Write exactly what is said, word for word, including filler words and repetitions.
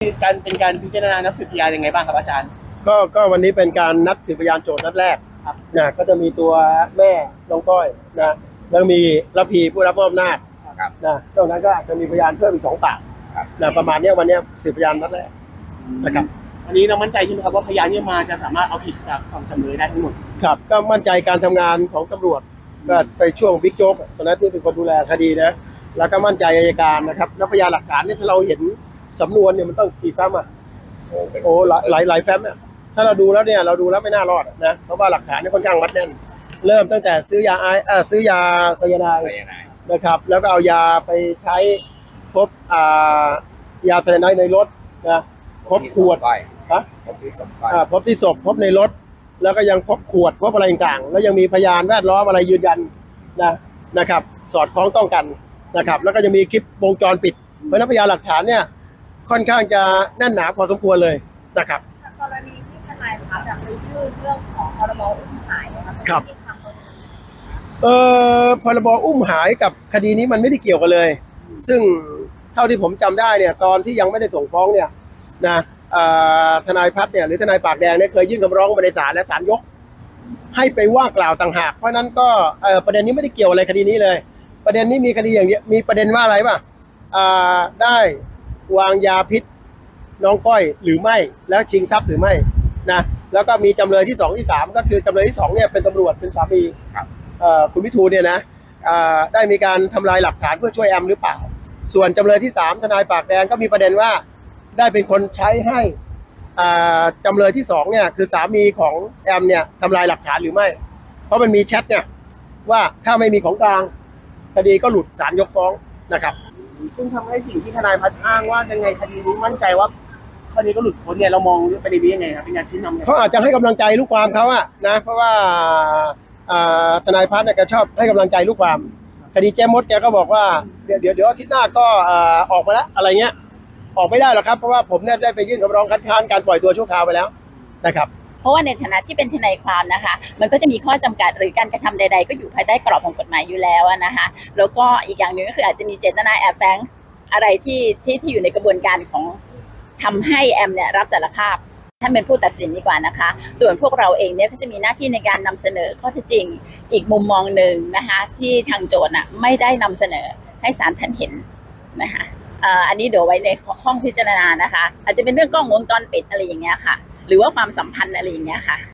การเป็นการพิจารณานัดสืบพยานยังไงบ้างครับอาจารย์ก็ก็วันนี้เป็นการนัดสืบพยานโจทย์นัดแรกนะก็จะมีตัวแม่น้องก้อยนะแล้วมีระพีผู้รับมอบอำนาจนะตรงนั้นก็อาจจะมีพยานเพิ่มอีกสองปากนะประมาณนี้วันนี้สืบพยานนัดแรกนะครับอันนี้เรามั่นใจใช่ไหมครับว่าพยานที่มาจะสามารถเอาผิดจากฝั่งจำเลยได้ทั้งหมดครับก็มั่นใจการทำงานของตำรวจก็ในช่วงบิ๊กโจ๊กตอนนั้นที่เป็นคนดูแลคดีนะแล้วก็มั่นใจอัยการนะครับแล้วพยานหลักฐานเนี่ยถ้าเราเห็นสำนวนเนี่ยมันต้องกี่แฟ้มอ่ะโอ้หลายหลายหลายแฟ้มเนี่ยถ้าเราดูแล้วเนี่ยเราดูแล้วไม่น่ารอดนะเพราะว่าหลักฐานเนี่ยค่อนข้างมัดแน่นเริ่มตั้งแต่ซื้อยาไออ่าซื้อยาไซยาไนด์นะครับแล้วก็เอายาไปใช้พบอ่ายาไซยาไนด์ในรถนะพบขวดฮะพบที่ศพอ่าพบที่ศพพบในรถแล้วก็ยังพบขวดพบอะไรต่างๆแล้วยังมีพยานแวดล้อมอะไรยืนยันนะนะครับสอดคล้องต้องกันนะครับแล้วก็ยังมีคลิปวงจรปิดเพราะนั้นพยานหลักฐานเนี่ยค่อนข้างจะแน่นหนาพอสมควรเลยนะครับกรณีที่ทนายพัฒน์ไปยื่นเรื่องของพรบอุ้มหายนะครับครับเอ่อพรบอุ้มหายกับคดีนี้มันไม่ได้เกี่ยวกันเลยซึ่งเท่าที่ผมจำได้เนี่ยตอนที่ยังไม่ได้ส่งฟ้องเนี่ยนะทนายพัฒน์เนี่ยหรือทนายปากแดงเนี่ยเคยยื่นคำร้องมาในศาลและศาลยกให้ไปว่ากล่าวต่างหากเพราะนั้นก็ประเด็นนี้ไม่ได้เกี่ยวอะไรคดีนี้เลยประเด็นนี้มีคดีอย่างเดียวมีประเด็นว่าอะไรป่ะได้วางยาพิษน้องก้อยหรือไม่แล้วชิงทรัพย์หรือไม่นะแล้วก็มีจำเลยที่สองที่สามก็คือจำเลยที่สองเนี่ยเป็นตำรวจเป็นสามีคุณวิทูลเนี่ยนะได้มีการทำลายหลักฐานเพื่อช่วยแอมหรือเปล่าส่วนจำเลยที่สามทนายปากแดงก็มีประเด็นว่าได้เป็นคนใช้ให้จำเลยที่สองเนี่ยคือสามีของแอมเนี่ยทำลายหลักฐานหรือไม่เพราะมันมีแชทเนี่ยว่าถ้าไม่มีของกลางคดีก็หลุดศาลยกฟ้องนะครับซึ่งทำให้สิ่งที่ทนายพัฒน์อ้างว่ายังไงคดีนี้มั่นใจว่าคดีก็หลุดพ้นเนี่ยเรามองประเด็นนี้ยังไงครับเป็นการชี้นำเขาอาจจะให้กำลังใจลูกความเขาอะนะเพราะว่าทนายพัฒน์เนี่ยก็ชอบให้กำลังใจลูกความคดีเจมดแกก็บอกว่าเดี๋ยวเดี๋ยวอาทิตย์หน้าก็ออกมาแล้วอะไรเงี้ยออกไม่ได้หรอกครับเพราะว่าผมเนี่ยได้ไปยื่นคำร้องคัดค้านการปล่อยตัวชั่วคราวไปแล้วนะครับเพราะว่าในฐานะที่เป็นทนายความนะคะมันก็จะมีข้อจำกัดหรือการกระทำใดๆก็อยู่ภายใต้กรอบของกฎหมายอยู่แล้วนะคะแล้วก็อีกอย่างหนึ่งก็คืออาจจะมีเจตนาแอบแฝงอะไรที่ที่ที่อยู่ในกระบวนการของทำให้แอมเนี่ยรับสารภาพท่านเป็นผู้ตัดสินดีกว่านะคะส่วนพวกเราเองเนี่ยก็จะมีหน้าที่ในการนำเสนอข้อเท็จจริงอีกมุมมองหนึ่งนะคะที่ทางโจทย์น่ะไม่ได้นำเสนอให้ศาลท่านเห็นนะคะอันนี้เดี๋ยวไว้ในห้องพิจารณานะคะอาจจะเป็นเรื่องกล้องวงจรปิดอะไรอย่างเงี้ยค่ะหรือว่าความสัมพันธ์อะไรอย่างเงี้ยค่ะ